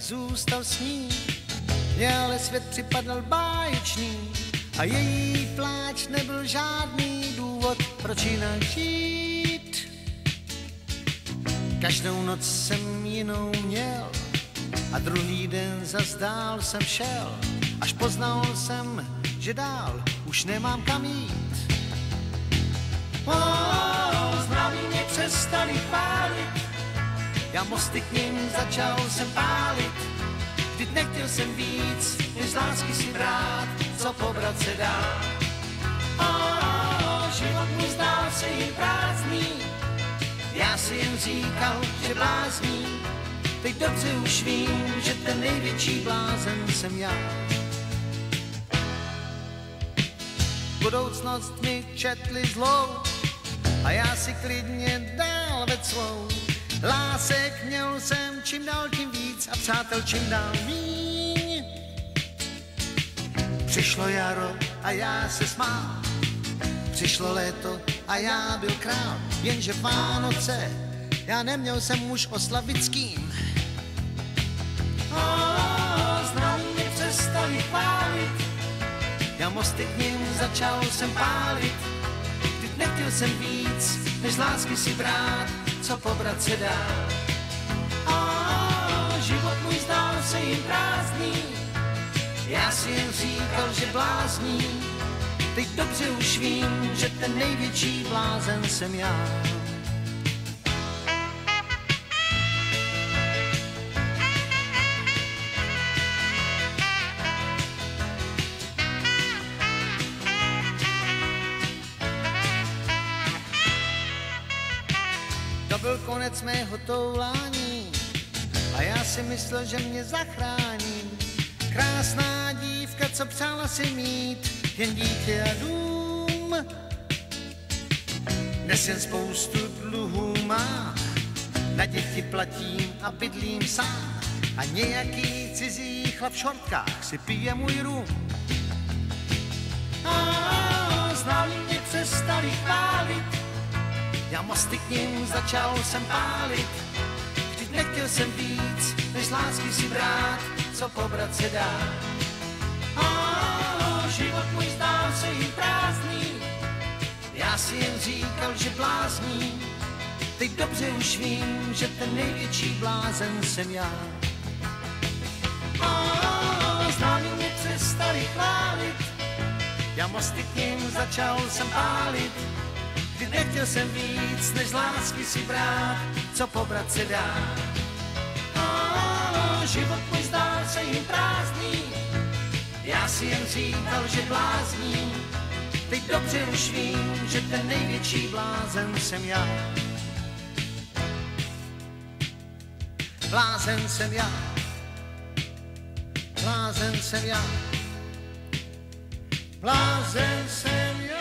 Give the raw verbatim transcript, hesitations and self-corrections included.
zůstal s ní. Mně ale svět připadal báječný a její pláč nebyl žádný důvod, proč jinak žít. Každou noc jsem jinou měl a druhý den zas dál jsem šel, až poznal jsem, že dál už nemám kam jít. Oh, zdraví mě přestali pálit, já mosty k nim začal jsem pálit. Vždyť nechtěl jsem víc, než z lásky si brát, co pobrat se dá. Oh, život mi zdál se jen prázdný, já si jen říkal, že blázní. Teď dobře už vím, že ten největší blázen jsem já. Budoucnost mi četli zlou a já si klidně dál ved svou. Lásek měl jsem čím dál tím víc a přátel čím dál míň. Přišlo jaro a já se smál, přišlo léto a já byl král. Jenže Vánoce já neměl jsem už oslavit s kým. Oh, zdraví mě přestali pálit, já mosty k nim začal jsem pálit. Vždyť nechtěl jsem víc, než z lásky si brát, co pobrat se dá. Oh, život můj zdál se jim prázdný, já si jen říkal, že blázní. Teď dobře už vím, že ten největší blázen jsem já. To byl konec mého toulání a já si myslel, že mě zachrání. Krásná dívka, co přála si mít jen dítě a dům. Dnes jen spoustu dluhů má, na děti platím a bydlím sám. A nějaký cizí chlap v šortkách si pije můj rum. A známí mě přestali chválit, já mosty k nim začal jsem pálit. Vždyť nechtěl jsem víc, než z lásky si brát, co pobrat se dá. Oh, život můj zdál se jim prázdný, já si jen říkal, že blázní. Teď dobře už vím, že ten největší blázen jsem já. Oh, známí mě přestali chválit, já mosty k nim začal jsem pálit. Vždyť nechtěl jsem víc, než z lásky si brát, co pobrat se dá. Oh, život můj zdál se jim prázdný, já si jen říkal, že blázní. Teď dobře už vím, že ten největší blázen jsem já. Blázen jsem já, blázen jsem já, blázen jsem já.